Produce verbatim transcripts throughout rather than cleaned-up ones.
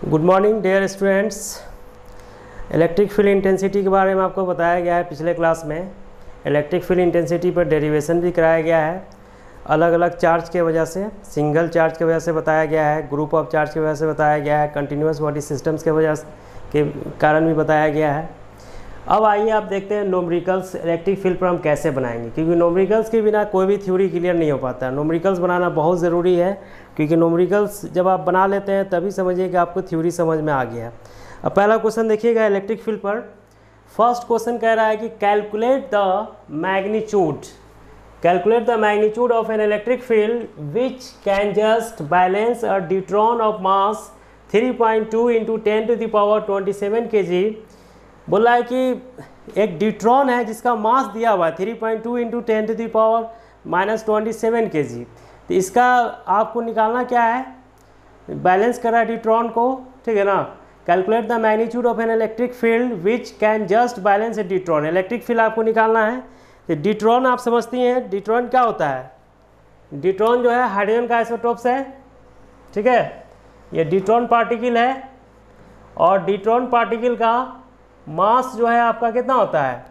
Good morning dear students. Electric field intensity के बारे में आपको बताया गया है पिछले क्लास में। इलेक्ट्रिक फील्ड इंटेंसिटी पर डेरिवेशन भी कराया गया है, अलग अलग चार्ज के वजह से, सिंगल चार्ज की वजह से बताया गया है, ग्रुप ऑफ चार्ज की वजह से बताया गया है, कंटिन्यूस बॉडी सिस्टम्स के वजह के कारण भी बताया गया है। अब आइए आप देखते हैं न्यूमेरिकल्स इलेक्ट्रिक फील्ड पर हम कैसे बनाएंगे, क्योंकि न्यूमेरिकल्स के बिना कोई भी थ्योरी क्लियर नहीं हो पाता है। न्यूमेरिकल्स बनाना बहुत ज़रूरी है, क्योंकि न्यूमेरिकल्स जब आप बना लेते हैं तभी समझिए कि आपको थ्योरी समझ में आ गया है। अब पहला क्वेश्चन देखिएगा इलेक्ट्रिक फील्ड पर। फर्स्ट क्वेश्चन कह रहा है कि calculate the magnitude calculate the magnitude of an electric field which can just balance a deuteron of mass three point two into ten to the power twenty seven K G. बोला है कि एक deuteron है जिसका mass दिया हुआ है three point two into ten to the power minus twenty seven K G. तो इसका आपको निकालना क्या है, बैलेंस करा है ड्यूट्रॉन को, ठीक है ना। Calculate the magnitude of an electric field which can just balance a deuteron. Electric field आपको निकालना है। तो ड्यूट्रॉन आप समझती हैं, ड्यूट्रॉन क्या होता है। ड्यूट्रॉन जो है हाइड्रोजन का आइसोटोप्स है, ठीक है। ये ड्यूट्रॉन पार्टिकल है और ड्यूट्रॉन पार्टिकल का मास जो है आपका कितना होता है,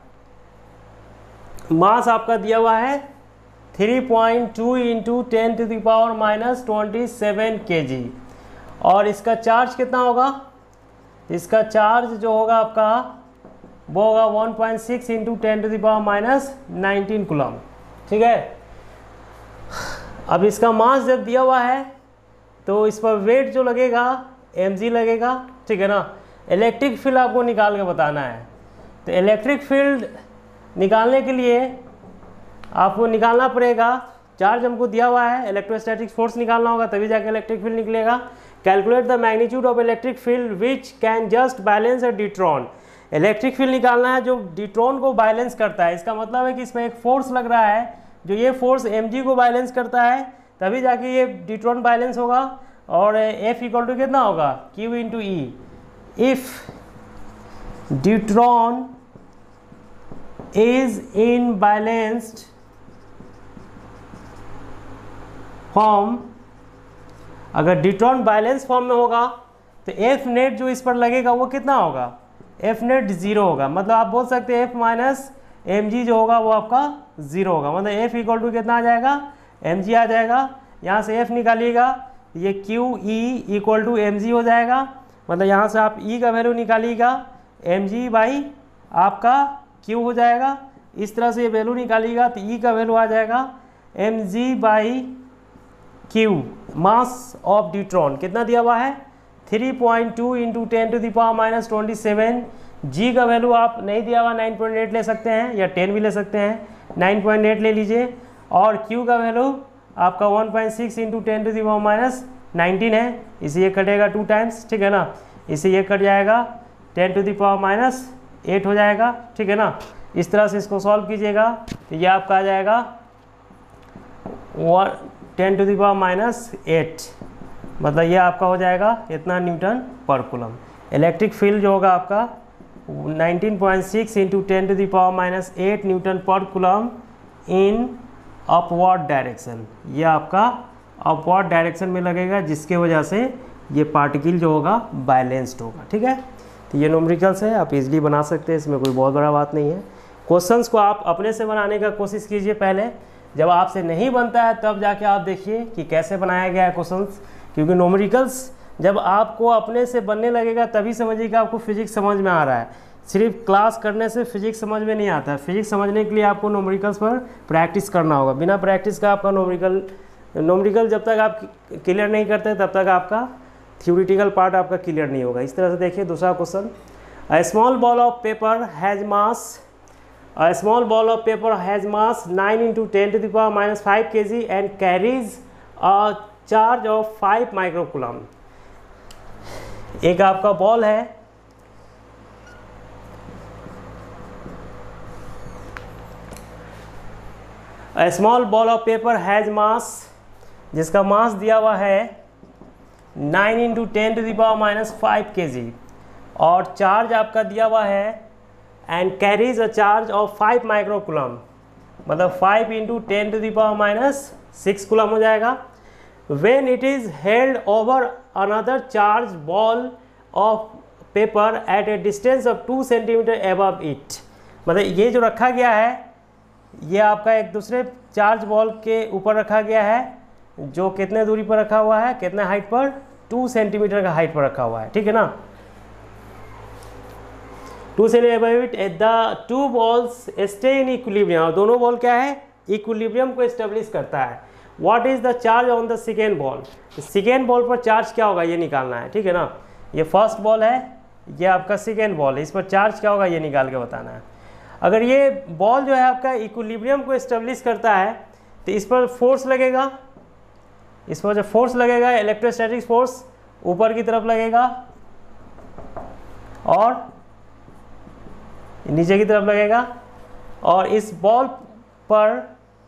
मास आपका दिया हुआ है three point two into ten to the power minus twenty seven K G. और इसका चार्ज कितना होगा, इसका चार्ज जो होगा आपका वो होगा one point six into ten to the power minus nineteen coulomb, ठीक है। अब इसका मास जब दिया हुआ है तो इस पर वेट जो लगेगा एम जी लगेगा, ठीक है ना। इलेक्ट्रिक फील्ड आपको निकाल के बताना है। तो इलेक्ट्रिक फील्ड निकालने के लिए आपको निकालना पड़ेगा, चार्ज हमको दिया हुआ है, इलेक्ट्रोस्टैटिक फोर्स निकालना होगा तभी जाके इलेक्ट्रिक फील्ड निकलेगा। Calculate the magnitude of electric field which can just balance a deuteron. Electric field निकालना है जो ड्यूट्रॉन को बैलेंस करता है। इसका मतलब है कि इसमें एक फोर्स लग रहा है, जो ये फोर्स एम जी को बैलेंस करता है, तभी जाके ये ड्यूट्रॉन बैलेंस होगा। और एफ इक्वल टू कितना होगा, Q into E. If deuteron is in balanced form, अगर ड्यूट्रॉन बैलेंस फॉर्म में होगा तो एफ नेट जो इस पर लगेगा वो कितना होगा, एफ नेट जीरो होगा। मतलब आप बोल सकते हैं एफ माइनस एम जी जो होगा वो आपका जीरो होगा। मतलब एफ इक्वल टू कितना आ जाएगा, एम जी आ जाएगा। यहाँ से एफ निकालिएगा, ये Q E equal to M G हो जाएगा। मतलब यहाँ से आप ई का वैल्यू निकालिएगा, एम जी बाई आपका क्यू हो जाएगा। इस तरह से ये वैल्यू निकालिएगा तो ई का वैल्यू आ जाएगा M G by Q. Mass of deuteron कितना दिया हुआ है, three point two into ten to the power minus twenty seven. G का वैल्यू आप नहीं दिया हुआ नाइन पॉइंट एट ले सकते हैं या टेन भी ले सकते हैं, नाइन पॉइंट एट ले लीजिए। और क्यू का वैल्यू आपका one point six into ten to the power minus nineteen है। इसे ये कटेगा टू टाइम्स, ठीक है ना। इसे ये कट जाएगा, ten to the power minus eight हो जाएगा, ठीक है ना। इस तरह से इसको सॉल्व कीजिएगा तो ये आपका आ जाएगा one ten to the power minus eight. मतलब ये आपका हो जाएगा इतना न्यूटन पर कूलम। इलेक्ट्रिक फील्ड जो होगा आपका nineteen point six into ten to the power minus eight newton पर कूलम इन अपवर्ड डायरेक्शन। ये आपका अपवर्ड डायरेक्शन में लगेगा, जिसके वजह से ये पार्टिकल जो होगा बैलेंस्ड होगा, ठीक है। तो ये न्यूमेरिकल्स है, आप इजीली बना सकते हैं, इसमें कोई बहुत बड़ा बात नहीं है। क्वेश्चंस को आप अपने से बनाने का कोशिश कीजिए पहले, जब आपसे नहीं बनता है तब जाके आप देखिए कि कैसे बनाया गया है क्वेश्चंस। क्योंकि न्यूमेरिकल्स जब आपको अपने से बनने लगेगा तभी समझिएगा आपको फिजिक्स समझ में आ रहा है। सिर्फ क्लास करने से फिजिक्स समझ में नहीं आता है। फिजिक्स समझने के लिए आपको न्यूमेरिकल्स पर प्रैक्टिस करना होगा। बिना प्रैक्टिस का आपका न्यूमेरिकल न्यूमेरिकल जब तक आप क्लियर नहीं करते तब तक आपका थ्योरेटिकल पार्ट आपका क्लियर नहीं होगा। इस तरह से देखिए दूसरा question. A small ball of paper has mass a small ball of paper has mass nine into ten to the power minus five K G and carries a charge of five micro coulomb. एक आपका ball है, a small ball of paper has mass, जिसका mass दिया हुआ है nine into ten to the power minus five K G, और charge आपका दिया हुआ है and carries a charge of five micro coulomb. मतलब five into ten to the power minus six coulomb हो जाएगा। when it is held over another charged ball of paper at a distance of two centimetre above it. मतलब ये जो रखा गया है ये आपका एक दूसरे चार्ज बॉल के ऊपर रखा गया है, जो कितने दूरी पर रखा हुआ है, कितने हाइट पर, टू सेंटीमीटर का हाइट पर रखा हुआ है, ठीक है ना। Two centimetre the two balls stay in equilibrium, और दोनों बॉल क्या है, इक्विलिब्रियम को एस्टेब्लिश करता है। What is the charge on the second ball, second ball पर चार्ज क्या होगा ये निकालना है, ठीक है ना। ये फर्स्ट बॉल है, ये आपका सेकेंड बॉल है, इस पर चार्ज क्या होगा ये निकाल के बताना है। अगर ये बॉल जो है आपका इक्विलिब्रियम को एस्टेब्लिश करता है तो इस पर फोर्स लगेगा, इस पर जो फोर्स लगेगा इलेक्ट्रोस्टैटिक फोर्स ऊपर की तरफ लगेगा और नीचे की तरफ लगेगा, और इस बॉल पर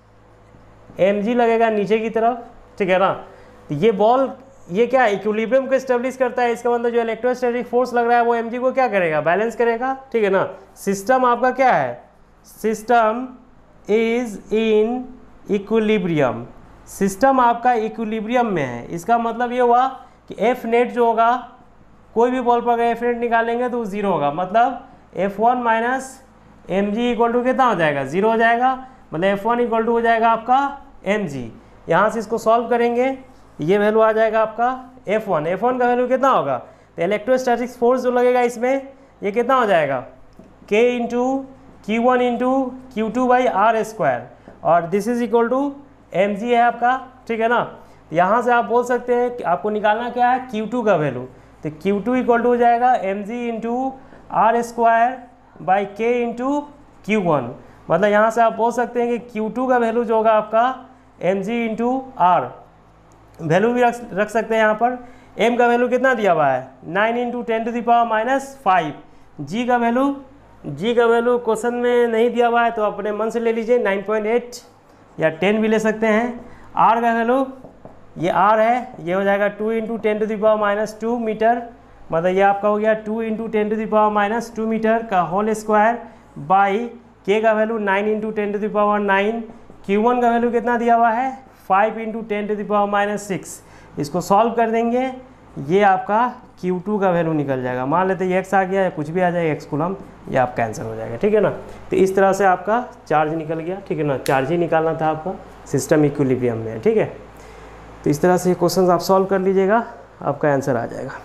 mg लगेगा नीचे की तरफ, ठीक है ना। तो ये बॉल ये क्या इक्विलिब्रियम को एस्टेब्लिश करता है, इसका मतलब जो इलेक्ट्रोस्टैटिक फोर्स लग रहा है वो mg को क्या करेगा, बैलेंस करेगा, ठीक है ना। सिस्टम आपका क्या है, system is in equilibrium, system आपका इक्विलिब्रियम में है। इसका मतलब ये हुआ कि एफ नेट जो होगा, कोई भी बॉल पर अगर एफ नेट निकालेंगे तो वो जीरो होगा, मतलब F one minus M G equal to कितना हो जाएगा, जीरो हो जाएगा। मतलब एफ वन इक्वल टू हो जाएगा आपका एम जी। यहाँ से इसको सॉल्व करेंगे, ये वैल्यू आ जाएगा आपका एफ वन, एफ वन का वैल्यू कितना होगा, तो इलेक्ट्रोस्टैटिक फोर्स जो लगेगा इसमें ये कितना हो जाएगा, K into Q one into Q two by R square, और this is equal to M G है आपका, ठीक है ना। यहाँ से आप बोल सकते हैं कि आपको निकालना क्या है, क्यू टू का वैल्यू, तो क्यू टू इक्वल टू हो जाएगा M G into R square by K into Q one. मतलब यहाँ से आप बोल सकते हैं कि क्यू टू का वैल्यू जो होगा आपका M G into R, value भी रख रख सकते हैं यहाँ पर। m का वैल्यू कितना दिया हुआ है, nine into ten to the power minus five. G का वैल्यू, जी का वैल्यू क्वेश्चन में नहीं दिया हुआ है तो अपने मन से ले लीजिए, नाइन पॉइंट एट या टेन भी ले सकते हैं। r का वैल्यू, ये r है, ये हो जाएगा two into ten to the power minus two metre, मतलब ये आपका हो गया two into ten to the power minus two metre का होल स्क्वायर बाई k का value nine into ten to the power nine. Q one का value कितना दिया हुआ है, five into ten to the power minus six. इसको solve कर देंगे, ये आपका क्यू टू का वैल्यू निकल जाएगा। मान लेते ये x आ गया या कुछ भी आ जाएगा x कूलम, ये आपका आंसर हो जाएगा, ठीक है ना। तो इस तरह से आपका चार्ज निकल गया, ठीक है ना। चार्ज ही निकालना था आपका, सिस्टम इक्विलिब्रियम में, ठीक है। तो इस तरह से क्वेश्चन आप सॉल्व कर लीजिएगा, आपका आंसर आ जाएगा।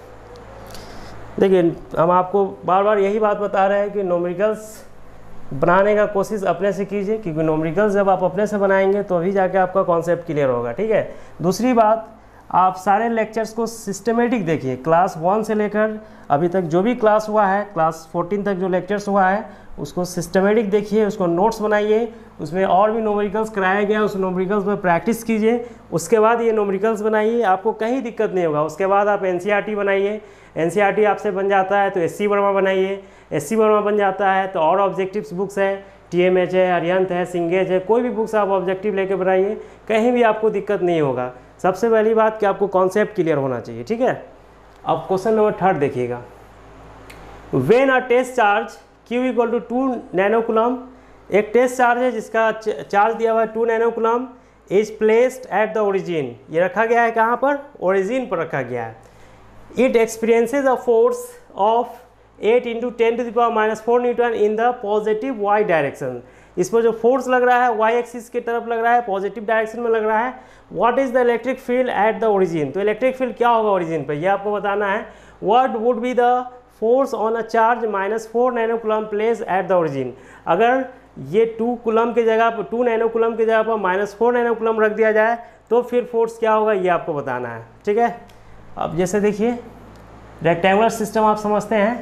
देखिए हम आपको बार बार यही बात बता रहे हैं कि न्यूमेरिकल्स बनाने का कोशिश अपने से कीजिए, क्योंकि न्यूमेरिकल्स जब आप अपने से बनाएंगे तो अभी जाके आपका कॉन्सेप्ट क्लियर होगा, ठीक है। दूसरी बात, आप सारे लेक्चर्स को सिस्टमेटिक देखिए, क्लास वन से लेकर अभी तक जो भी क्लास हुआ है, क्लास फोर्टीन तक जो लेक्चर्स हुआ है उसको सिस्टमेटिक देखिए, उसको नोट्स बनाइए, उसमें और भी न्यूमेरिकल्स कराया गया उस न्यूमेरिकल्स में प्रैक्टिस कीजिए, उसके बाद ये न्यूमेरिकल्स बनाइए, आपको कहीं दिक्कत नहीं होगा। उसके बाद आप एन सी आर टी बनाइए, एन सी आर टी आपसे बन जाता है तो एस सी वर्मा बनाइए, एस सी वर्मा बन जाता है तो और ऑब्जेक्टिव्स बुक्स है, टी एम एच है, अरिहंत है, सिंगेज है, कोई भी बुक्स आप ऑब्जेक्टिव लेके बनाइए, कहीं भी आपको दिक्कत नहीं होगा। सबसे पहली बात कि आपको कॉन्सेप्ट क्लियर होना चाहिए, ठीक है। अब क्वेश्चन नंबर थर्ड देखिएगा, when a test charge Q equal to two nano coulomb, एक टेस्ट चार्ज है जिसका चार्ज दिया हुआ है two nano coulomb, is placed at the origin, ये रखा गया है कहाँ पर, ओरिजिन पर रखा गया है। It experiences a force of eight into ten to the power minus four newton in the positive Y direction. इस पर जो फोर्स लग रहा है वाई एक्सिस की तरफ लग रहा है, पॉजिटिव डायरेक्शन में लग रहा है। What is the electric field at the origin, तो इलेक्ट्रिक फील्ड क्या होगा ओरिजिन पर, यह आपको बताना है। What would be the force on a charge minus four nano coulomb place at the origin, अगर ये टू कूलम की जगह पर, टू नैनो कूलम की जगह पर माइनस फोर नैनो कूलम रख दिया जाए तो फिर फोर्स क्या होगा ये आपको बताना है, ठीक है। अब जैसे देखिए रेक्टेंगुलर सिस्टम आप समझते हैं,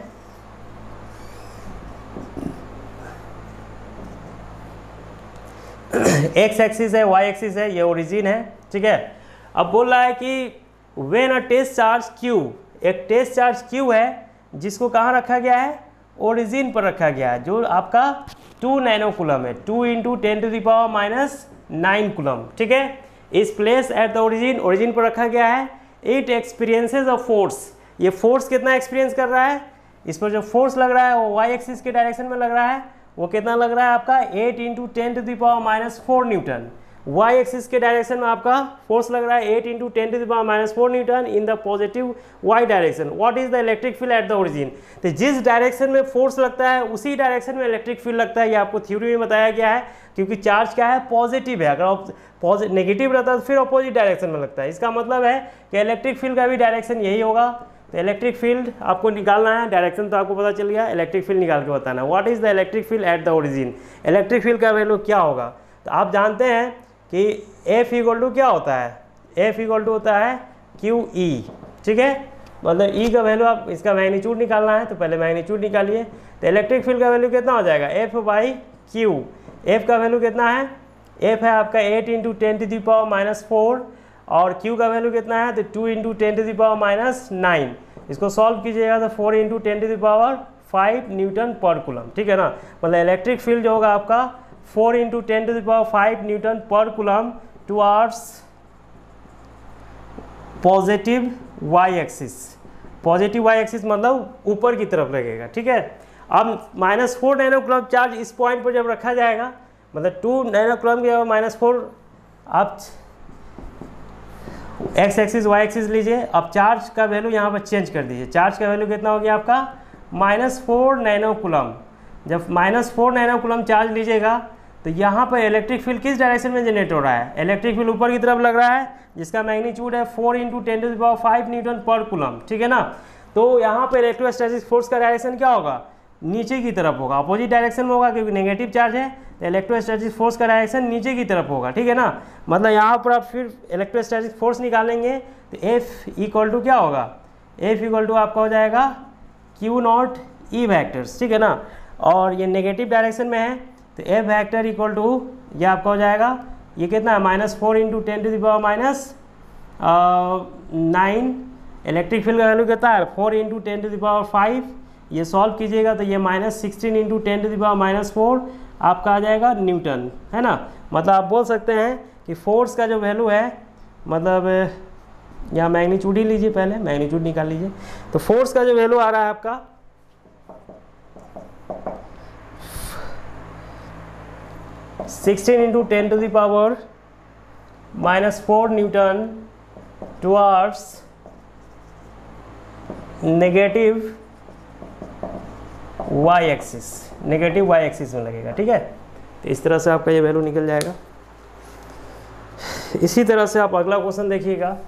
एक्स एक्सिस है, वाई एक्सिस है, ये ओरिजिन है, ठीक है। अब बोल रहा है कि when a test charge Q, एक टेस्ट चार्ज Q है जिसको कहाँ रखा गया है, ओरिजिन पर रखा गया है, जो आपका टू नैनो कूलम है, two into ten to the power minus nine coulomb, ठीक है। Is place at the origin, origin पर रखा गया है। इट एक्सपीरियंसेस अ फोर्स, ये फोर्स कितना एक्सपीरियंस कर रहा है, इस पर जो फोर्स लग रहा है वो वाई एक्सिस के डायरेक्शन में लग रहा है, वो कितना लग रहा है आपका eight into ten to the power minus four newton. Y axis के डायरेक्शन में आपका फोर्स लग रहा है eight into ten to the power minus four newton in the positive Y direction. What is the electric field at the origin? तो जिस direction में force लगता है उसी डायरेक्शन में इलेक्ट्रिक फील्ड लगता है, ये आपको थ्योरी में बताया गया है, क्योंकि चार्ज क्या है, पॉजिटिव है। अगर नेगेटिव रहता है तो फिर अपोजिट डायरेक्शन में लगता है। इसका मतलब है कि इलेक्ट्रिक फील्ड का भी डायरेक्शन यही होगा। तो इलेक्ट्रिक फील्ड आपको निकालना है, डायरेक्शन तो आपको पता चल गया, इलेक्ट्रिक फील्ड निकाल के बताना है। What is the electric field at the origin? Electric field का वैल्यू क्या होगा? तो आप जानते हैं कि एफ इक्वल टू क्या होता है, एफ इक्वल टू होता है क्यू ई, ठीक है। मतलब ई का वैल्यू, आप इसका मैग्नीट्यूड निकालना है तो पहले मैग्नीट्यूड निकालिए। तो इलेक्ट्रिक फील्ड का वैल्यू कितना हो जाएगा, एफ बाई क्यू। एफ का वैल्यू कितना है, एफ है आपका eight into ten to the power minus four, और क्यू का वैल्यू कितना है, तो two into ten to the power minus nine. इसको सॉल्व कीजिएगा तो four into ten to the power five newton पर कूलम, ठीक है ना। मतलब इलेक्ट्रिक फील्ड जो होगा आपका four into ten to the power five newton पर coulomb towards positive Y axis. Positive Y axis मतलब ऊपर की तरफ लगेगा, ठीक है। अब minus four nano coulomb charge इस पॉइंट पर जब रखा जाएगा, मतलब टू नैनो कूलम के माइनस फोर, आप एक्स एक्सिस वाई एक्सिस लीजिए। अब चार्ज का वैल्यू यहाँ पर चेंज कर दीजिए। चार्ज का वैल्यू कितना हो गया आपका, माइनस फोर नैनो कूलम। जब minus four nano coulomb charge लीजिएगा तो यहाँ पर इलेक्ट्रिक फील्ड किस डायरेक्शन में जनरेट हो रहा है, इलेक्ट्रिक फील्ड ऊपर की तरफ लग रहा है, जिसका मैग्नीट्यूड है four into ten to the power five newton पर कूलम, ठीक है ना। तो यहाँ पर इलेक्ट्रोस्टैटिक फोर्स का डायरेक्शन क्या होगा, नीचे की तरफ होगा, अपोजिट डायरेक्शन में होगा, क्योंकि नेगेटिव चार्ज है तो इलेक्ट्रोस्टैटिक फोर्स का डायरेक्शन नीचे की तरफ होगा, ठीक है ना। मतलब यहाँ पर आप फिर इलेक्ट्रोस्टैटिक फोर्स निकालेंगे तो एफ इक्वल टू क्या होगा, एफ इक्वल टू आपका हो जाएगा क्यू नॉट ई वैक्टर्स, ठीक है ना। और ये नेगेटिव डायरेक्शन में है तो एफ वैक्टर इक्वल टू ये आपका हो जाएगा, ये कितना है, minus four into ten to the power minus nine. Electric field का वैल्यू कितना है, four into ten to the power five. ये सॉल्व कीजिएगा तो ये minus sixteen into ten to the power minus four आपका आ जाएगा न्यूटन, है ना। मतलब आप बोल सकते हैं कि फोर्स का जो वैल्यू है, मतलब यहाँ मैग्नीट्यूड ही लीजिए, पहले मैग्नीट्यूड निकाल लीजिए। तो फोर्स का जो वैल्यू आ रहा है आपका sixteen into ten to the power minus four newton towards negative Y axis, negative Y axis में लगेगा, ठीक है। तो इस तरह से आपका ये वैल्यू निकल जाएगा। इसी तरह से आप अगला क्वेश्चन देखिएगा।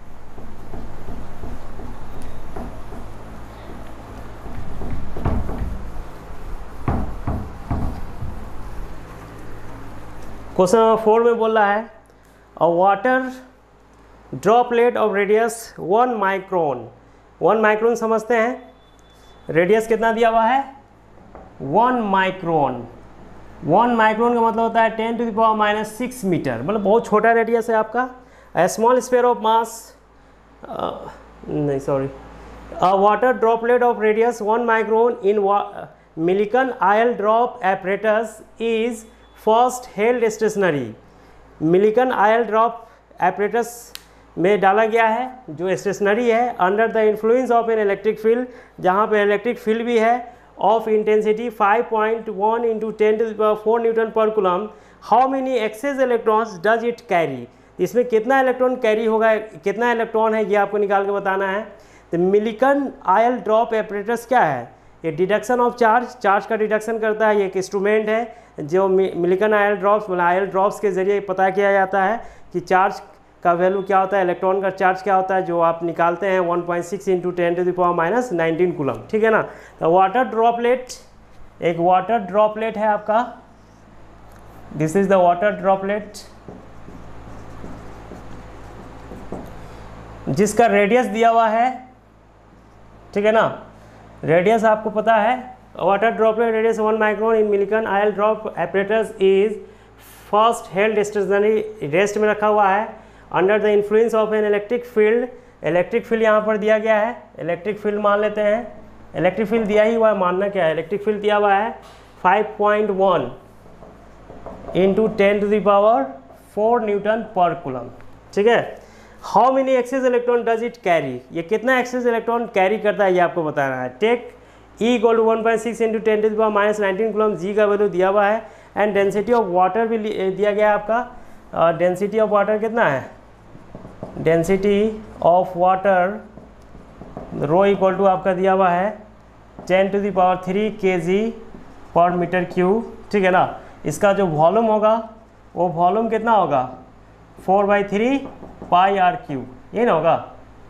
क्वेश्चन नंबर फोर में बोल रहा है a water droplet of radius one micron. One micron समझते हैं, रेडियस कितना दिया हुआ है, वन माइक्रोन। वन माइक्रोन का मतलब होता है ten to the power minus six metre, मतलब बहुत छोटा रेडियस है आपका। A small sphere of mass, नहीं sorry, a water droplet of radius one micron in Millikan oil drop apparatus is first held stationary. Millikan oil drop apparatus में डाला गया है जो स्टेशनरी है, under the influence of an electric field, जहाँ पे electric field भी है, of intensity five point one into ten to the power four newton पर coulomb. How many excess electrons does it carry? इसमें कितना इलेक्ट्रॉन कैरी होगा, कितना electron है, ये आपको निकाल के बताना है। तो मिलिकन आयल ड्रॉप एपरेटस क्या है, ये डिडक्शन ऑफ चार्ज, चार्ज का डिडक्शन करता है। ये एक इंस्ट्रूमेंट है जो मिलिकन आयल ड्रॉप्स, मतलब आयल ड्रॉप्स के जरिए पता किया जाता है कि चार्ज का वैल्यू क्या होता है, इलेक्ट्रॉन का चार्ज क्या होता है, जो आप निकालते हैं one point six into ten to the power minus nineteen coulomb, ठीक है ना। तो वाटर ड्रॉपलेट, एक वाटर ड्रॉपलेट है आपका, this is the water droplet, जिसका रेडियस दिया हुआ है, ठीक है ना। रेडियस आपको पता है, water droplet radius one micron in Millikan oil drop apparatus is first held stationary, rest में रखा हुआ है, under the influence of an electric field. Electric field यहाँ पर दिया गया है, इलेक्ट्रिक फील्ड मान लेते हैं, इलेक्ट्रिक फील्ड दिया ही हुआ है, मानना क्या है, इलेक्ट्रिक फील्ड दिया हुआ है five point one into ten to the power four newton पर कूलम, ठीक है। How many excess electron does it carry, ये कितना एक्सेस इलेक्ट्रॉन कैरी करता है ये आपको बताना है। Take E equal to one point six into ten to the power minus nineteen coulomb, G का वैल्यू दिया हुआ है, एंड डेंसिटी ऑफ वाटर भी दिया गया है आपका डेंसिटी ऑफ वाटर कितना है, density of water rho equal to आपका दिया हुआ है ten to the power three K G पर मीटर क्यूब, ठीक है ना। इसका जो वॉल्यूम होगा वो वॉल्यूम कितना होगा, four by three pi R cube, ये ना होगा।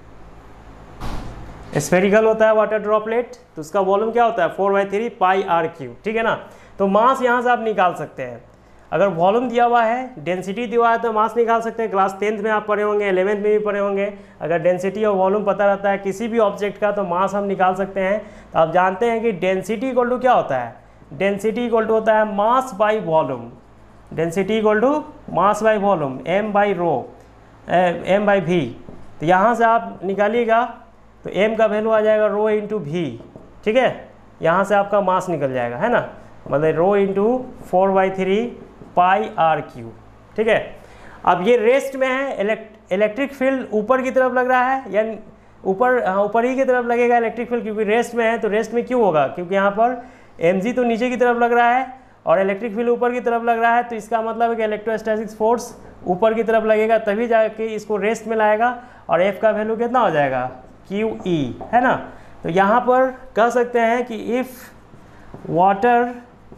स्फेरिकल होता है वाटर ड्रॉपलेट, तो उसका वॉल्यूम क्या होता है, four by three pi R cube, ठीक है ना। तो मास यहाँ से आप निकाल सकते हैं। अगर वॉल्यूम दिया हुआ है, डेंसिटी दिया हुआ है, तो मास निकाल सकते हैं। क्लास टेंथ में आप पढ़े होंगे, इलेवेंथ में भी पढ़े होंगे। अगर डेंसिटी और वॉल्यूम पता रहता है किसी भी ऑब्जेक्ट का, तो मास हम निकाल सकते हैं। तो आप जानते हैं कि डेंसिटी इक्वल टू क्या होता है, डेंसिटी इक्वल टू होता है mass by volume. Density equal to mass by volume, M by rho, M by V. तो यहाँ से आप निकालिएगा तो m का वैल्यू आ जाएगा रो इंटू वी, ठीक है। यहाँ से आपका मास निकल जाएगा, है ना, मतलब rho into four by three pi R cube, ठीक है। अब ये रेस्ट में है, इलेक्ट इलेक्ट्रिक फील्ड ऊपर की तरफ लग रहा है, या ऊपर ऊपर ही की तरफ लगेगा इलेक्ट्रिक फील्ड, क्योंकि रेस्ट में है। तो रेस्ट में क्यों होगा, क्योंकि यहाँ पर एम जी तो नीचे की तरफ लग रहा है और इलेक्ट्रिक फील्ड ऊपर की तरफ लग रहा है। तो इसका मतलब है कि इलेक्ट्रोस्टैटिक्स फोर्स ऊपर की तरफ लगेगा, तभी जाके इसको रेस्ट में लाएगा। और एफ का वैल्यू कितना हो जाएगा, क्यू ई, है ना। तो यहाँ पर कह सकते हैं कि if water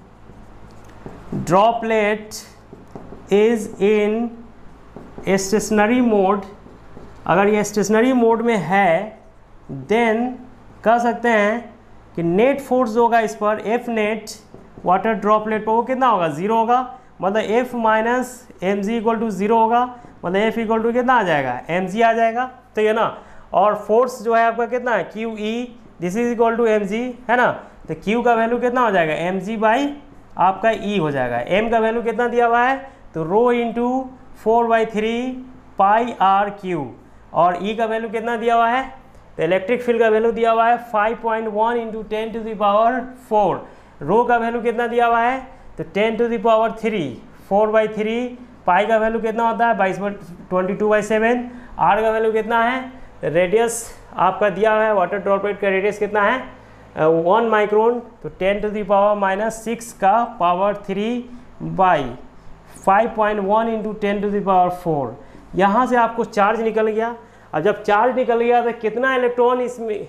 droplet is in stationary mode, अगर ये स्टेशनरी मोड में है, देन कह सकते हैं कि नेट फोर्स जो होगा इस पर, एफ नेट वाटर ड्रॉपलेट पर, वो कितना होगा, ज़ीरो होगा। मतलब F minus M G equal to zero होगा, मतलब एफ इक्वल टू कितना आ जाएगा, एम जी आ जाएगा, ठीक है ना। और फोर्स जो है आपका कितना है, Q E, this is equal to M G, है ना। तो क्यू का वैल्यू कितना हो जाएगा, एम जी बाई आपका ई हो जाएगा। एम का वैल्यू कितना दिया हुआ है, तो rho into four by three pi R cube, और ई का वैल्यू कितना दिया हुआ है, तो इलेक्ट्रिक फील्ड का वैल्यू दिया हुआ है five point one into ten to the power four. Rho का वैल्यू कितना दिया हुआ है, तो ten to the power three, four by three, pi का वैल्यू कितना होता है, बाईस twenty two by seven. R का वैल्यू कितना है, रेडियस आपका दिया हुआ है, वाटर ड्रॉपलेट का रेडियस कितना है, वन माइक्रोन, तो ten to the power minus six का power three by five point one into ten to the power four. यहाँ से आपको चार्ज निकल गया। और जब चार्ज निकल गया तो कितना इलेक्ट्रॉन इसमें,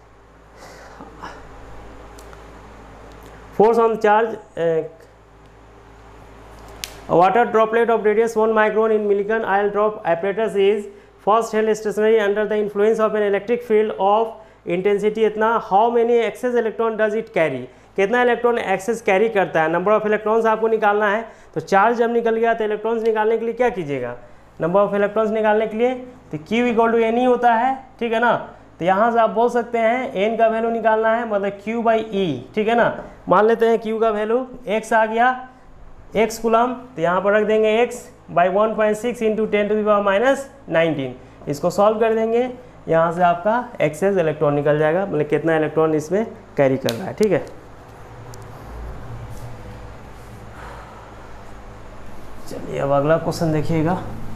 force on charge, water droplet of radius one micron in Millikan oil drop apparatus is first held stationary under the influence of an electric field of intensity इतना, how many excess electron does it carry, कितना electron excess carry करता है। Number of electrons आपको निकालना है। तो charge जब निकल गया तो इलेक्ट्रॉन्स निकालने के लिए क्या कीजिएगा, नंबर ऑफ इलेक्ट्रॉन्स निकालने के लिए तो Q इक्वल टू एन ही होता है, ठीक है ना। तो यहाँ से आप बोल सकते हैं एन का वैल्यू निकालना है, मतलब Q बाई ई, ठीक है ना। मान लेते हैं Q का वैल्यू x आ गया, x कूलम, तो यहाँ पर रख देंगे x by one point six into ten to the power minus nineteen. इसको सॉल्व कर देंगे, यहाँ से आपका एक्सेस इलेक्ट्रॉन निकल जाएगा, मतलब कितना इलेक्ट्रॉन इसमें कैरी कर रहा है, ठीक है। चलिए अब अगला क्वेश्चन देखिएगा।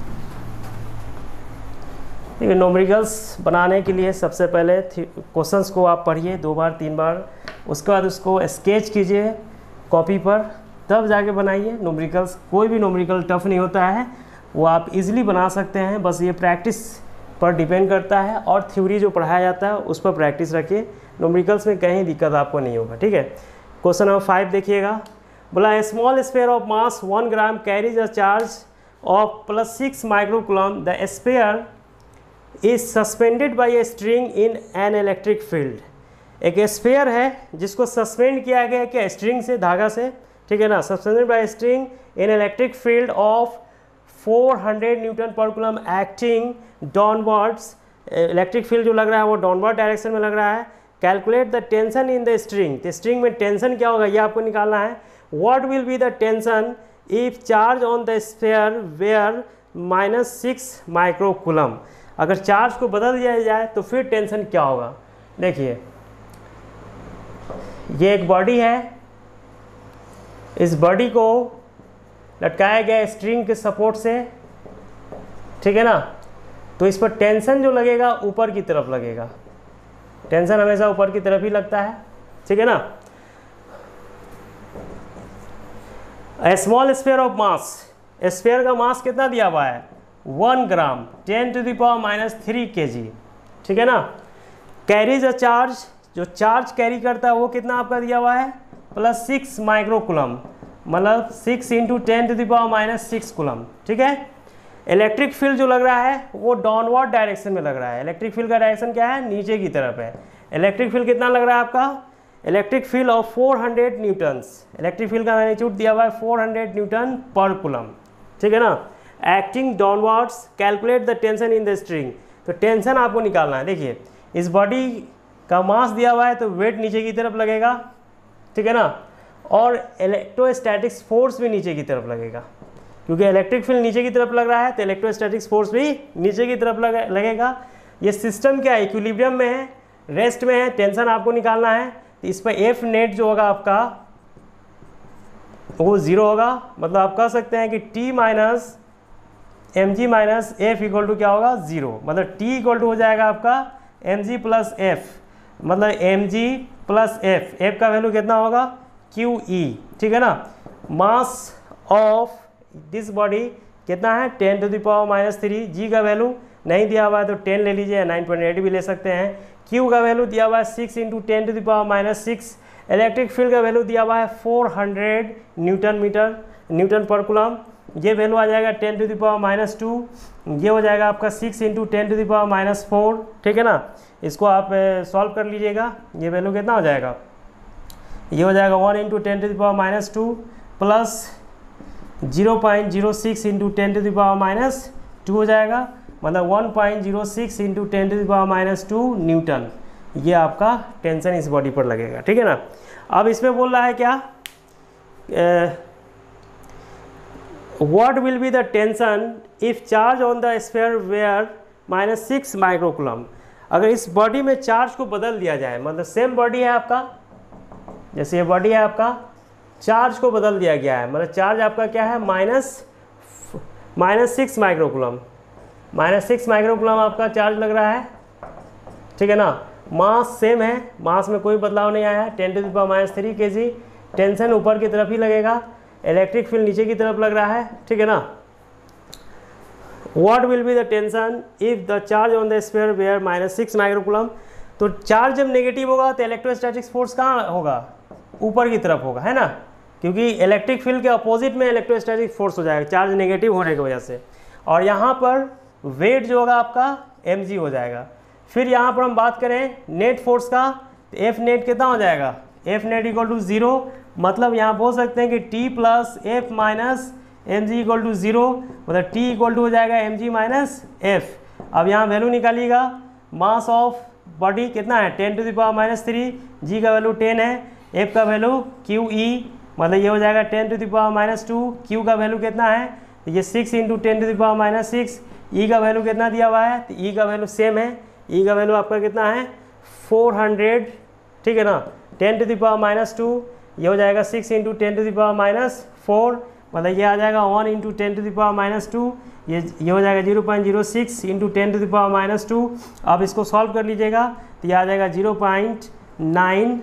ठीक है, न्यूमेरिकल्स बनाने के लिए सबसे पहले क्वेश्चंस को आप पढ़िए दो बार तीन बार, उसके बाद उसको स्केच कीजिए कॉपी पर, तब जाके बनाइए न्यूमेरिकल्स। कोई भी न्यूमेरिकल टफ नहीं होता है, वो आप इजीली बना सकते हैं, बस ये प्रैक्टिस पर डिपेंड करता है और थ्योरी जो पढ़ाया जाता है उस पर प्रैक्टिस रखिए। न्यूमेरिकल्स में कहीं दिक्कत आपको नहीं होगा, ठीक है। क्वेश्चन नंबर फाइव देखिएगा, बोला small sphere of mass one gram carries a charge of plus six microcoulomb, the sphere is suspended by a string in an electric field. एक स्फीयर है जिसको सस्पेंड किया गया है क्या, स्ट्रिंग से, धागा से, ठीक है ना, suspended by string in electric field of four hundred newton पर coulomb acting downwards. Electric field जो लग रहा है वो डाउनवर्ड डायरेक्शन में लग रहा है। Calculate the tension in the string, तो स्ट्रिंग में टेंशन क्या होगा ये आपको निकालना है। What will be the tension if charge on the sphere where minus six microcoulomb. अगर चार्ज को बदल दिया जाए तो फिर टेंशन क्या होगा। देखिए ये एक बॉडी है, इस बॉडी को लटकाया गया स्ट्रिंग के सपोर्ट से, ठीक है ना, तो इस पर टेंशन जो लगेगा ऊपर की तरफ लगेगा। टेंशन हमेशा ऊपर की तरफ ही लगता है, ठीक है ना। A small sphere of mass, sphere का मास कितना दिया हुआ है, one gram, ten to the power minus three K G, ठीक है ना। कैरीज अ चार्ज, जो चार्ज कैरी करता है वो कितना आपका दिया हुआ है, प्लस सिक्स माइक्रोकुलम, मतलब six into ten to the power minus six coulomb, ठीक है। इलेक्ट्रिक फील्ड जो लग रहा है वो डाउनवर्ड डायरेक्शन में लग रहा है। इलेक्ट्रिक फील्ड का डायरेक्शन क्या है, नीचे की तरफ है। इलेक्ट्रिक फील्ड कितना लग रहा है आपका, electric field of four hundred newtons, electric field का मैग्नीट्यूड दिया हुआ है फोर हंड्रेड न्यूटन पर कुलम, ठीक है ना। Acting downwards, calculate the tension in the string, तो टेंशन आपको निकालना है। देखिए इस बॉडी का मास दिया हुआ है तो वेट नीचे की तरफ लगेगा, ठीक है ना, और इलेक्ट्रोस्टैटिक्स फोर्स भी नीचे की तरफ लगेगा, क्योंकि इलेक्ट्रिक फील्ड नीचे की तरफ लग रहा है तो इलेक्ट्रोस्टैटिक्स फोर्स भी नीचे की तरफ लगे, लगेगा। ये सिस्टम क्या है, इक्विलिब्रियम में है, रेस्ट में है, टेंशन आपको निकालना है। तो इस पर एफ नेट जो होगा आपका वो ज़ीरो होगा, मतलब आप कह सकते हैं कि T minus M G minus F equal to क्या होगा, ज़ीरो, मतलब टी इक्वल टू हो जाएगा आपका एम जी प्लस एफ, मतलब M G plus F, F का वैल्यू कितना होगा, क्यू ई, ठीक है ना। मास ऑफ दिस बॉडी कितना है, ten to the power minus three, G का वैल्यू नहीं दिया हुआ है तो टेन ले लीजिए, नाइन पॉइंट एट भी ले सकते हैं। क्यू का वैल्यू दिया हुआ है six into ten to the power minus six, electric field का वैल्यू दिया हुआ है four hundred newton metre newton पर कुलम, ये वैल्यू आ जाएगा ten to the power minus two, ये हो जाएगा आपका six into ten to the power minus four, ठीक है ना। इसको आप सॉल्व कर लीजिएगा, ये वैल्यू कितना हो जाएगा, ये हो जाएगा one into ten to the power minus two plus zero point zero six into ten to the power minus two हो जाएगा, मतलब one point zero six into ten to the power minus two newton, ये आपका tension इस body पर लगेगा, ठीक है ना। अब इसमें बोल रहा है क्या, what will be the tension if charge on the sphere where minus six microcoulomb, अगर इस बॉडी में चार्ज को बदल दिया जाए, मतलब सेम बॉडी है आपका, जैसे ये बॉडी है आपका, चार्ज को बदल दिया गया है, मतलब चार्ज आपका क्या है, minus minus six microcoulomb, minus six microcoulomb आपका चार्ज लग रहा है, ठीक है ना। मास सेम है, मास में कोई बदलाव नहीं आया है, ten to the power minus three K G, tension ऊपर की तरफ ही लगेगा, इलेक्ट्रिक फील्ड नीचे की तरफ लग रहा है, ठीक है ना। What will be the tension if the charge on the sphere where minus six microcoulomb, तो चार्ज जब नेगेटिव होगा तो इलेक्ट्रोस्टैटिक्स फोर्स कहाँ होगा, ऊपर की तरफ होगा, है ना, क्योंकि इलेक्ट्रिक फील्ड के अपोजिट में इलेक्ट्रोस्टैटिक फोर्स हो जाएगा चार्ज नेगेटिव होने की वजह से, और यहाँ पर वेट जो होगा आपका एम जी हो जाएगा। फिर यहाँ पर हम बात करें नेट फोर्स का, तो एफ नेट कितना हो जाएगा, F net equal to zero, मतलब यहाँ बोल सकते हैं कि T plus F minus M G equal to zero, मतलब टी इक्वल टू हो जाएगा एम जी माइनस एफ। अब यहाँ वैल्यू निकालिएगा, मास ऑफ बॉडी कितना है, ten to the power minus three, G का वैल्यू टेन है, एफ का वैल्यू क्यू ई, मतलब ये हो जाएगा ten to the power minus two, Q का वैल्यू कितना है, ये six into ten to the power minus six, E का वैल्यू कितना दिया हुआ है, तो ई का वैल्यू सेम है, ई का वैल्यू आपका कितना है फोर हंड्रेड, ठीक है ना, ten to the power minus two, ये हो जाएगा six into ten to the power minus four, मतलब ये आ जाएगा one into ten to the power minus two, ये ये हो जाएगा zero point zero six into ten to the power minus two. अब इसको सॉल्व कर लीजिएगा तो ये आ जाएगा zero point nine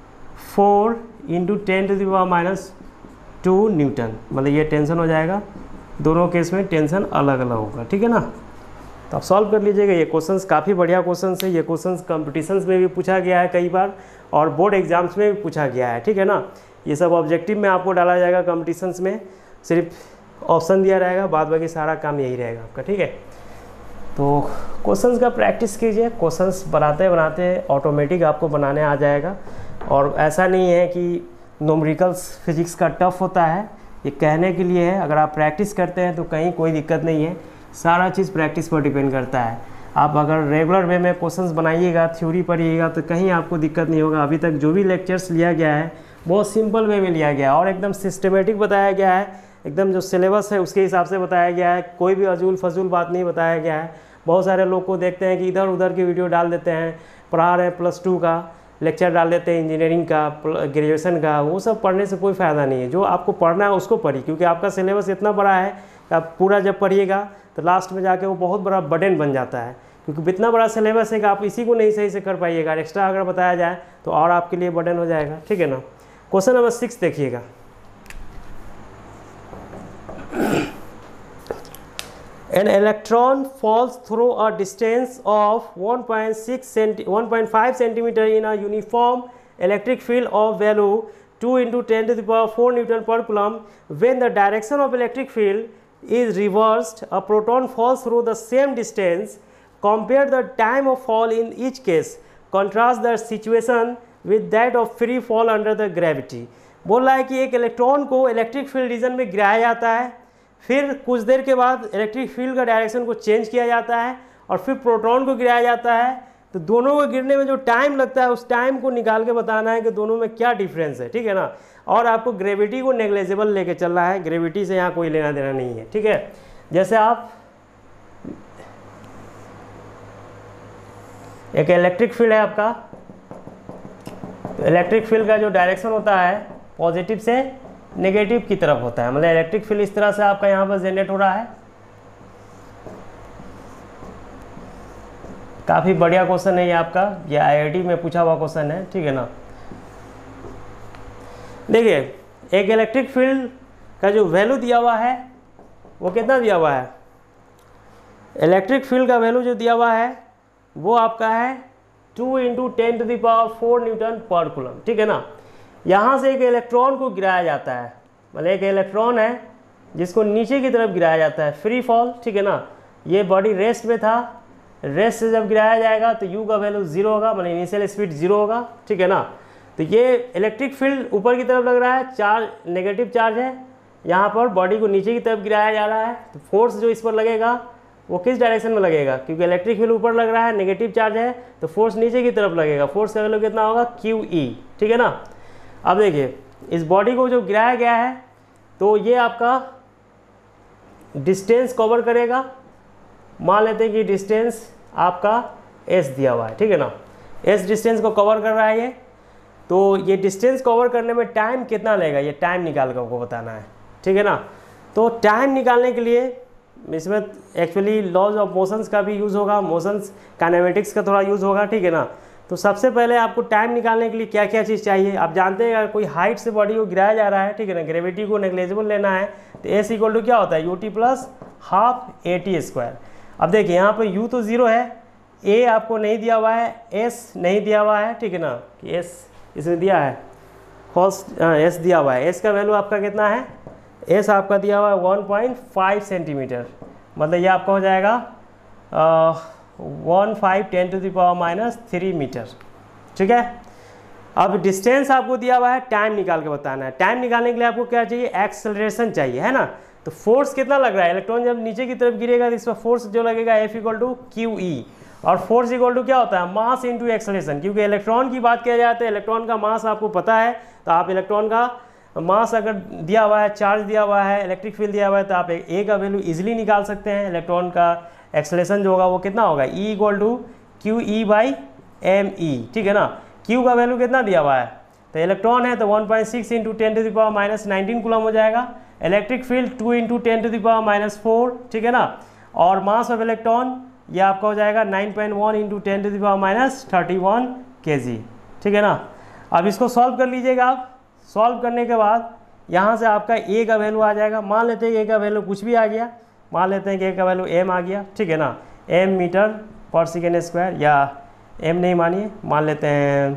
four into ten to the power minus two newton, मतलब ये टेंशन हो जाएगा, दोनों केस में टेंशन अलग अलग होगा, ठीक है ना। तो आप सॉल्व कर लीजिएगा, ये क्वेश्चंस काफ़ी बढ़िया क्वेश्चंस है, ये क्वेश्चंस कॉम्पिटिशन्स में भी पूछा गया है कई बार और बोर्ड एग्जाम्स में भी पूछा गया है, ठीक है ना। ये सब ऑब्जेक्टिव में आपको डाला जाएगा, कॉम्पिटिशन्स में सिर्फ ऑप्शन दिया रहेगा, बाद बाकी सारा काम यही रहेगा आपका, ठीक है। तो क्वेश्चंस का प्रैक्टिस कीजिए, क्वेश्चंस बनाते बनाते ऑटोमेटिक आपको बनाने आ जाएगा, और ऐसा नहीं है कि न्यूमेरिकल्स फिजिक्स का टफ होता है, ये कहने के लिए है, अगर आप प्रैक्टिस करते हैं तो कहीं कोई दिक्कत नहीं है, सारा चीज़ प्रैक्टिस पर डिपेंड करता है। आप अगर रेगुलर वे में क्वेश्चंस बनाइएगा, थ्योरी पढ़िएगा तो कहीं आपको दिक्कत नहीं होगा। अभी तक जो भी लेक्चर्स लिया गया है बहुत सिंपल वे में लिया गया है और एकदम सिस्टमेटिक बताया गया है, एकदम जो सिलेबस है उसके हिसाब से बताया गया है, कोई भी अजूल फजूल बात नहीं बताया गया है। बहुत सारे लोग को देखते हैं कि इधर उधर की वीडियो डाल देते हैं, पढ़ा रहे हैं प्लस टू का लेक्चर डाल देते हैं, इंजीनियरिंग का, ग्रेजुएशन का, वो सब पढ़ने से कोई फ़ायदा नहीं है। जो आपको पढ़ना है उसको पढ़िए, क्योंकि आपका सिलेबस इतना बड़ा है कि आप पूरा जब पढ़िएगा तो लास्ट में जाके वो बहुत बड़ा बर्डन बन जाता है, क्योंकि इतना बड़ा सिलेबस है कि आप इसी को नहीं सही से कर पाइएगा, एक्स्ट्रा अगर बताया जाए तो और आपके लिए बर्डन हो जाएगा, ठीक है ना। क्वेश्चन नंबर सिक्स देखिएगा। An electron falls through a distance of one point six centi one point five centimeter in a uniform electric field of value two into ten to the power four Newton per coulomb. When the direction of electric field is reversed, a proton falls through the same distance. Compare the time of fall in each case. Contrast the situation with that of free fall under the gravity. बोल रहा है कि एक electron को electric field region में गिराया जाता है, फिर कुछ देर के बाद इलेक्ट्रिक फील्ड का डायरेक्शन को चेंज किया जाता है और फिर प्रोटॉन को गिराया जाता है। तो दोनों को गिरने में जो टाइम लगता है उस टाइम को निकाल के बताना है कि दोनों में क्या डिफरेंस है, ठीक है ना। और आपको ग्रेविटी को नेग्लेजिबल लेके चल रहा है, ग्रेविटी से यहाँ कोई लेना देना नहीं है, ठीक है। जैसे आप एक इलेक्ट्रिक फील्ड है आपका, तो इलेक्ट्रिक फील्ड का जो डायरेक्शन होता है पॉजिटिव से नेगेटिव की तरफ होता है, मतलब इलेक्ट्रिक फील्ड इस तरह से आपका यहाँ पर जनरेट हो रहा है। काफ़ी बढ़िया क्वेश्चन है ये आपका, ये आईआईटी में पूछा हुआ क्वेश्चन है, ठीक है ना। देखिए एक इलेक्ट्रिक फील्ड का जो वैल्यू दिया हुआ है वो कितना दिया हुआ है, इलेक्ट्रिक फील्ड का वैल्यू जो दिया हुआ है वो आपका है two into ten to the power four newton पर कूलम, ठीक है ना। यहाँ से एक इलेक्ट्रॉन को गिराया जाता है, मतलब एक इलेक्ट्रॉन है जिसको नीचे की तरफ गिराया जाता है, फ्री फॉल, ठीक है ना। ये बॉडी रेस्ट में था, रेस्ट से जब गिराया जाएगा तो यू का वैल्यू जीरो होगा, मतलब इनिशियल स्पीड जीरो होगा, ठीक है ना। तो ये इलेक्ट्रिक फील्ड ऊपर की तरफ लग रहा है, चार्ज नेगेटिव चार्ज है, यहाँ पर बॉडी को नीचे की तरफ गिराया जा रहा है, तो फोर्स जो इस पर लगेगा वो किस डायरेक्शन में लगेगा, क्योंकि इलेक्ट्रिक फील्ड ऊपर लग रहा है, नेगेटिव चार्ज है, तो फोर्स नीचे की तरफ लगेगा। फोर्स का वैल्यू कितना होगा, क्यू ई, ठीक है ना। अब देखिए इस बॉडी को जो गिराया गया है तो ये आपका डिस्टेंस कवर करेगा, मान लेते हैं कि डिस्टेंस आपका एस दिया हुआ है, ठीक है ना। एस डिस्टेंस को कवर कर रहा है ये, तो ये डिस्टेंस कवर करने में टाइम कितना लगेगा, ये टाइम निकाल कर आपको बताना है, ठीक है ना। तो टाइम निकालने के लिए इसमें एक्चुअली लॉज ऑफ मोशंस का भी यूज़ होगा, मोशंस काइनेमेटिक्स का थोड़ा यूज़ होगा, ठीक है ना। तो सबसे पहले आपको टाइम निकालने के लिए क्या क्या चीज़ चाहिए, आप जानते हैं अगर कोई हाइट से बॉडी को गिराया जा रहा है, ठीक है ना, ग्रेविटी को नेग्लेजिबल लेना है, तो एस इक्वल टू क्या होता है, U T plus half A T square. अब देखिए यहाँ पर यू तो ज़ीरो है, ए आपको नहीं दिया हुआ है, एस नहीं दिया हुआ है, ठीक है ना, कि एस इसमें दिया है, फॉल्स एस दिया हुआ है, एस का वैल्यू आपका कितना है, एस आपका दिया हुआ है वन पॉइंट फाइव सेंटीमीटर, मतलब ये आपका हो जाएगा one five ten to the power minus three metre, ठीक है। अब डिस्टेंस आपको दिया हुआ है, टाइम निकाल के बताना है। टाइम निकालने के लिए आपको क्या चाहिए, एक्सेलरेशन चाहिए, है ना। तो फोर्स कितना लग रहा है, इलेक्ट्रॉन जब नीचे की तरफ गिरेगा तो इस पर फोर्स जो लगेगा F equal to Q E, और फोर्स इक्वल टू क्या होता है, मास इंटू एक्सेलरेशन। क्योंकि इलेक्ट्रॉन की बात किया जाए तो इलेक्ट्रॉन का मास आपको पता है, तो आप इलेक्ट्रॉन का मास अगर दिया हुआ है, चार्ज दिया हुआ है, इलेक्ट्रिक फील्ड दिया हुआ है, तो आप ए का वैल्यू इजीली निकाल सकते हैं। इलेक्ट्रॉन का एक्सेलरेशन जो होगा वो कितना होगा, E equal to Q E by M E, ठीक है ना। क्यू का वैल्यू कितना दिया हुआ है, तो इलेक्ट्रॉन है तो one point six into ten to the power minus nineteen coulomb हो जाएगा। Electric field two into ten to the power minus four, ठीक है ना। और मास ऑफ इलेक्ट्रॉन ये आपका हो जाएगा nine point one into ten to the power minus thirty one K G, ठीक है ना। अब इसको सॉल्व कर लीजिएगा आप। सॉल्व करने के बाद यहाँ से आपका ए का वैल्यू आ जाएगा, मान लेते हैं कि ए का वैल्यू कुछ भी आ गया, मान लेते हैं कि ए का वैल्यू एम आ गया, ठीक है ना, M metre per second square, या एम नहीं मानिए, मान लेते हैं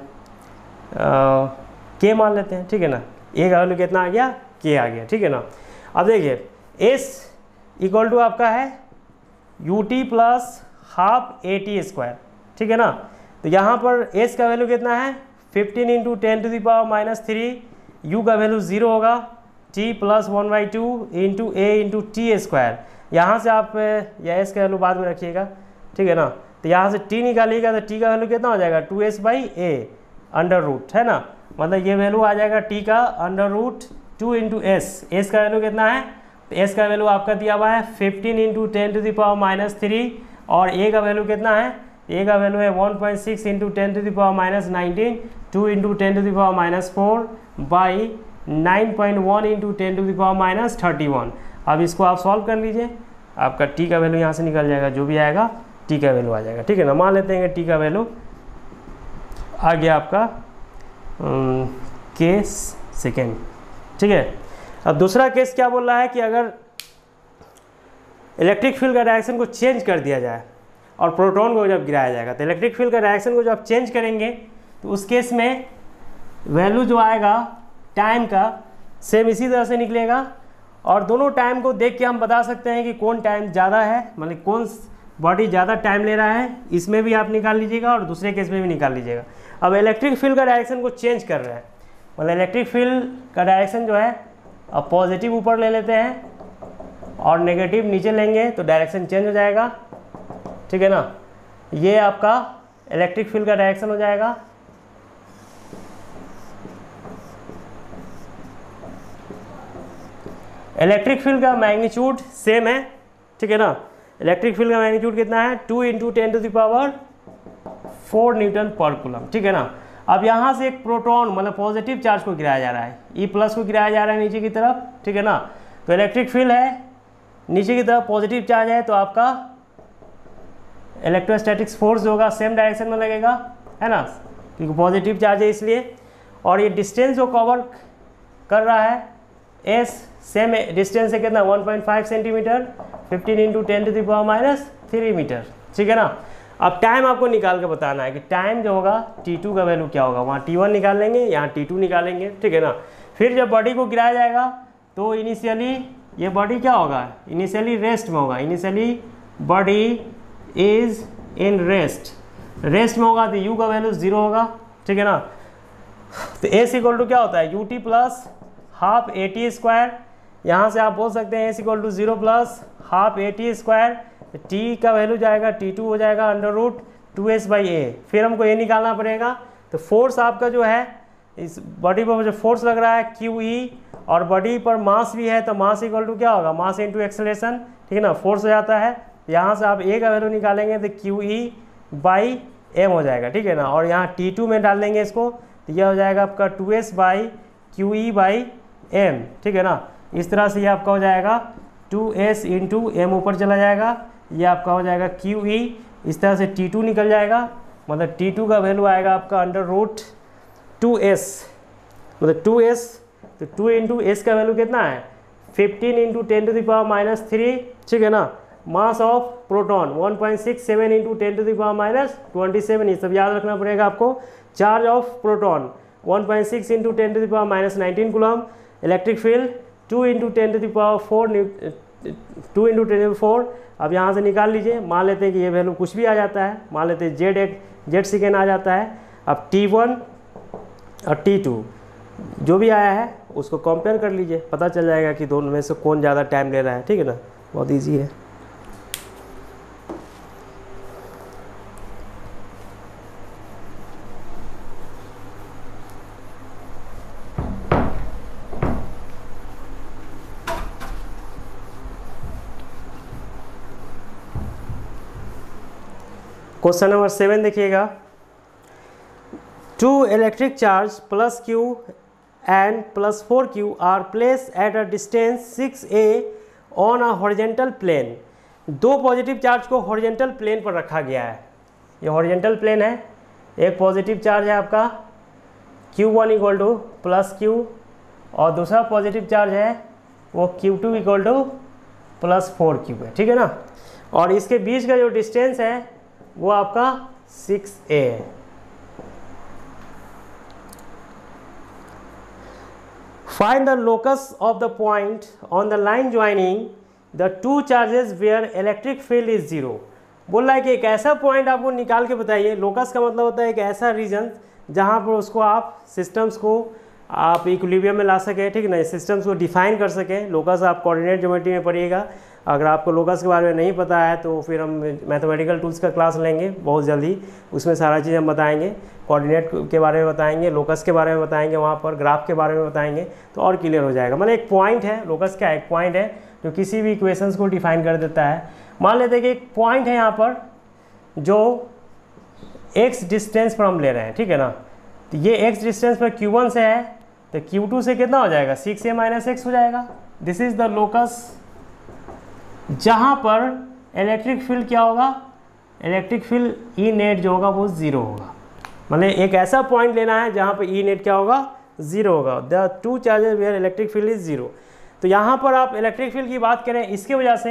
के मान लेते हैं, ठीक है ना। ए का वैल्यू कितना आ गया, के आ गया, ठीक है ना। अब देखिए एस इक्वल टू आपका है U T plus half A T square, ठीक है ना। तो यहाँ पर एस का वैल्यू कितना है, fifteen into ten to the power minus three, U का वैल्यू जीरो होगा, T plus one by two into A into T square. यहाँ से आप या एस का वैल्यू बाद में रखिएगा, ठीक है ना। तो यहाँ से टी निकालिएगा तो टी का वैल्यू कितना हो जाएगा, two S by A under root, है ना। मतलब ये वैल्यू आ जाएगा टी का under root two into S. S का वैल्यू कितना है, तो एस का वैल्यू आपका दिया हुआ है fifteen into ten to the power minus three, और ए का वैल्यू कितना है, ए का वैल्यू है one point six into ten to the power minus nineteen, two into ten to the power minus four by nine point one into ten to the power minus thirty one. अब इसको आप solve कर लीजिए, आपका T का value यहाँ से निकल जाएगा, जो भी आएगा टी का वैल्यू आ जाएगा, ठीक है ना। मान लेते हैं कि टी का वैल्यू आ गया आपका केस सेकेंड, ठीक है। अब दूसरा केस क्या बोल रहा है कि अगर इलेक्ट्रिक फील्ड का डायरेक्शन को चेंज कर दिया जाए और प्रोटॉन को जब गिराया जाएगा, तो इलेक्ट्रिक फील्ड का डायरेक्शन को जब चेंज करेंगे तो उस केस में वैल्यू जो आएगा टाइम का सेम इसी तरह से निकलेगा। और दोनों टाइम को देख के हम बता सकते हैं कि कौन टाइम ज़्यादा है, मतलब कौन बॉडी ज़्यादा टाइम ले रहा है, इसमें भी आप निकाल लीजिएगा और दूसरे केस में भी निकाल लीजिएगा। अब इलेक्ट्रिक फील्ड का डायरेक्शन को चेंज कर रहे हैं, मतलब इलेक्ट्रिक फील्ड का डायरेक्शन जो है अब पॉजिटिव ऊपर ले लेते हैं और नेगेटिव नीचे लेंगे तो डायरेक्शन चेंज हो जाएगा, ठीक है ना। ये आपका इलेक्ट्रिक फील्ड का डायरेक्शन हो जाएगा। इलेक्ट्रिक फील्ड का मैग्नीट्यूड सेम है, ठीक है ना। इलेक्ट्रिक फील्ड का मैग्नीट्यूड कितना है, two into ten to the power four newton पर कूलम, ठीक है ना। अब यहाँ से एक प्रोटॉन मतलब पॉजिटिव चार्ज को गिराया जा रहा है, ई प्लस को गिराया जा रहा है नीचे की तरफ, ठीक है ना। तो इलेक्ट्रिक फील्ड है, नीचे की तरफ पॉजिटिव चार्ज है, तो आपका इलेक्ट्रोस्टैटिक्स फोर्स होगा सेम डायरेक्शन में लगेगा, है ना, क्योंकि पॉजिटिव चार्ज है इसलिए। और ये डिस्टेंस जो कवर कर रहा है एस, सेम डिस्टेंस है कितना, one point five centimetre, fifteen into ten to the power minus three metre, ठीक है ना। अब टाइम आपको निकाल के बताना है कि टाइम जो होगा टी टू का वैल्यू क्या होगा, वहाँ टी वन निकाल लेंगे, यहाँ टी टू निकालेंगे, ठीक है ना। फिर जब बॉडी को गिराया जाएगा तो इनिशियली ये बॉडी क्या होगा, इनिशियली रेस्ट में होगा, initially body is in rest, rest में होगा तो यू का वैल्यू जीरो होगा, ठीक है ना। तो एस इक्वल टू क्या होता है, U T plus half A T square, यहाँ से आप बोल सकते हैं S equal to zero plus half A T square, T का वैल्यू जाएगा टी टू हो जाएगा under root two S by A. फिर हमको ये निकालना पड़ेगा, तो फोर्स आपका जो है इस बॉडी पर जो फोर्स लग रहा है क्यू ई, और बॉडी पर मास भी है तो मास इक्वल टू क्या होगा, मास इनटू एक्सेलरेशन, ठीक है ना, फोर्स हो जाता है। यहाँ से आप ए का वैल्यू निकालेंगे तो क्यू ई बाई एम हो जाएगा, ठीक है ना। और यहाँ टी टू में डाल देंगे इसको, तो यह हो जाएगा आपका two S by Q E by M, ठीक है ना। इस तरह से ये आपका हो जाएगा टू एस इंटू एम ऊपर चला जाएगा, ये आपका हो जाएगा क्यू ई, इस तरह से टी टू निकल जाएगा, मतलब टी टू का वैल्यू आएगा आपका अंडर रूट टू एस, मतलब टू एस, तो टू इंटू एस का वैल्यू कितना है, fifteen into ten to the power minus three, ठीक है ना। Mass of proton one point six seven into ten to the power minus twenty seven, ये सब याद रखना पड़ेगा आपको। Charge of proton one point six into ten to the power minus nineteen coulomb, electric field two into ten to the power four two into ten four. अब यहाँ से निकाल लीजिए, मान लेते हैं कि ये वैल्यू कुछ भी आ जाता है, मान लेते हैं जेड एक जेड सेकेंड आ जाता है। अब टी वन और टी टू जो भी आया है उसको कंपेयर कर लीजिए, पता चल जाएगा कि दोनों में से कौन ज़्यादा टाइम ले रहा है, ठीक है ना, बहुत ईजी है। क्वेश्चन नंबर सेवन देखिएगा, two electric charge plus Q and plus four Q are place at a distance six A on a horizontal plane. दो पॉजिटिव चार्ज को हॉरिजेंटल प्लेन पर रखा गया है, ये हॉरिजेंटल प्लेन है। एक पॉजिटिव चार्ज है आपका Q one equal to plus Q, और दूसरा पॉजिटिव चार्ज है वो Q two equal to plus four Q है, ठीक है ना। और इसके बीच का जो डिस्टेंस है वो आपका सिक्स ए है। Find the locus of the point on the line joining the two charges where electric field is zero. बोल रहा है कि एक ऐसा पॉइंट आपको निकाल के बताइए। लोकस का मतलब होता है एक ऐसा रीजन जहाँ पर उसको आप सिस्टम्स को आप इक्विलिब्रियम में ला सकें, ठीक है ना, सिस्टम्स को डिफाइन कर सकें। लोकस आप कोऑर्डिनेट ज्योमेट्री में पढ़िएगा। अगर आपको लोकस के बारे में नहीं पता है तो फिर हम मैथमेटिकल टूल्स का क्लास लेंगे बहुत जल्दी, उसमें सारा चीज़ हम बताएंगे, कोऑर्डिनेट के बारे में बताएंगे, लोकस के बारे में बताएंगे, वहाँ पर ग्राफ के बारे में बताएंगे, तो और क्लियर हो जाएगा। मतलब एक पॉइंट है, लोकस क्या है, एक पॉइंट है जो किसी भी इक्वेशंस को डिफाइन कर देता है। मान लेते हैं कि एक पॉइंट है यहाँ पर जो एक्स डिस्टेंस पर हम ले रहे हैं, ठीक है ना। तो ये एक्स डिस्टेंस पर क्यू वन से है तो क्यू टू से कितना हो जाएगा, सिक्स ए माइनस एक्स हो जाएगा। दिस इज द लोकस जहाँ पर इलेक्ट्रिक फील्ड क्या होगा, इलेक्ट्रिक फील्ड ई नेट जो होगा वो ज़ीरो होगा। मतलब एक ऐसा पॉइंट लेना है जहाँ पर ई नेट क्या होगा, ज़ीरो होगा। The two charges where electric field is zero. तो यहाँ पर आप इलेक्ट्रिक फील्ड की बात करें, इसके वजह से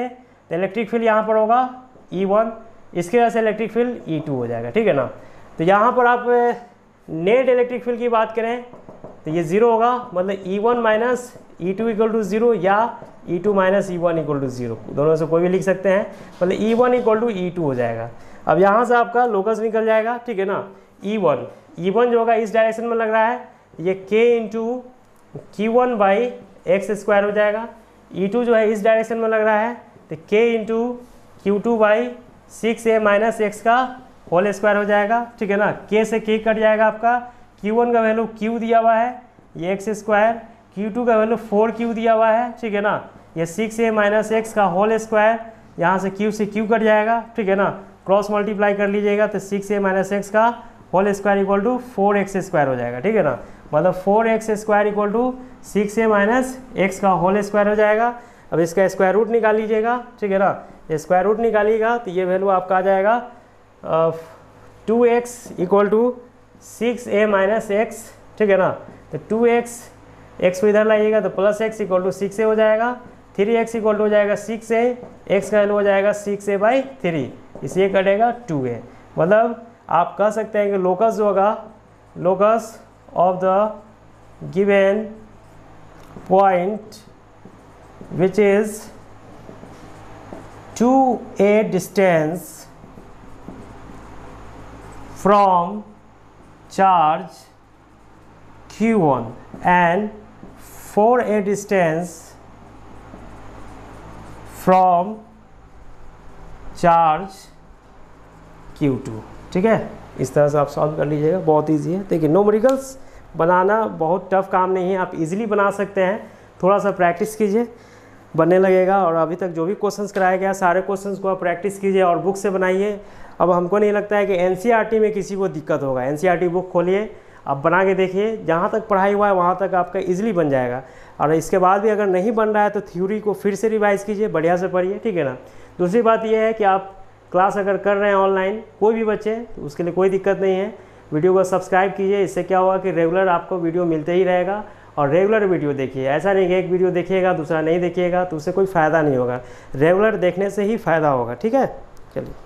तो इलेक्ट्रिक फील्ड यहाँ पर होगा ई वन, इसके वजह से इलेक्ट्रिक फील्ड ई टू हो जाएगा, ठीक है ना। तो यहाँ पर आप नेट इलेक्ट्रिक फील्ड की बात करें तो ये जीरो होगा, मतलब E one minus E two equal to zero या E two minus E one equal to zero, दोनों से कोई भी लिख सकते हैं, मतलब E one equal to E two हो जाएगा। अब यहाँ से आपका लोकस निकल जाएगा, ठीक है ना। ई वन ई वन जो होगा इस डायरेक्शन में लग रहा है, ये k into Q one by X square हो जाएगा। ई टू जो है इस डायरेक्शन में लग रहा है, तो k into Q two by six A minus X का होल स्क्वायर हो जाएगा, ठीक है ना। k से k कट जाएगा आपका, क्यू वन का वैल्यू q दिया हुआ है, ये एक्स स्क्वायर, क्यू टू का वैल्यू फोर क्यू दिया हुआ है, ठीक है ना। ये सिक्स ए माइनस एक्स का होल स्क्वायर, यहाँ से q से q कट जाएगा, ठीक है ना। क्रॉस मल्टीप्लाई कर लीजिएगा तो सिक्स ए माइनस एक्स का whole square equal to four X square हो जाएगा, ठीक है ना। मतलब four X square equal to six A minus X का होल स्क्वायर हो जाएगा। अब इसका स्क्वायर रूट निकाल लीजिएगा, ठीक है ना। स्क्वायर रूट निकालिएगा तो ये वैल्यू आपका आ जाएगा two X equal to six A minus X, ठीक है ना। तो टू एक्स एक्स को इधर लाइएगा तो plus X equal to six A हो जाएगा, थ्री एक्स इक्वल टू हो जाएगा सिक्स ए, एक्स का वैल्यू हो जाएगा सिक्स ए बाई थ्री, इसलिए कटेगा टू ए। मतलब आप कह सकते हैं कि लोकस जो होगा, locus of the given point which is two A distance from charge Q one and four A distance from charge Q two, ठीक है। इस तरह से आप सॉल्व कर लीजिएगा, बहुत इजी है। देखिए न्यूमेरिकल्स बनाना बहुत टफ काम नहीं है, आप इजीली बना सकते हैं, थोड़ा सा प्रैक्टिस कीजिए बनने लगेगा। और अभी तक जो भी क्वेश्चंस कराया गया सारे क्वेश्चंस को आप प्रैक्टिस कीजिए और बुक से बनाइए। अब हमको नहीं लगता है कि एनसीईआरटी में किसी को दिक्कत होगा। एनसीईआरटी बुक खोलिए, आप बना के देखिए, जहाँ तक पढ़ाई हुआ है वहाँ तक आपका इजीली बन जाएगा। और इसके बाद भी अगर नहीं बन रहा है तो थ्योरी को फिर से रिवाइज़ कीजिए, बढ़िया से पढ़िए, ठीक है ना। दूसरी बात यह है कि आप क्लास अगर कर रहे हैं ऑनलाइन, कोई भी बच्चे, तो उसके लिए कोई दिक्कत नहीं है। वीडियो को सब्सक्राइब कीजिए, इससे क्या होगा कि रेगुलर आपको वीडियो मिलते ही रहेगा। और रेगुलर वीडियो देखिए, ऐसा नहीं कि एक वीडियो देखिएगा दूसरा नहीं देखिएगा, तो उससे कोई फ़ायदा नहीं होगा। रेगुलर देखने से ही फ़ायदा होगा, ठीक है। चलिए।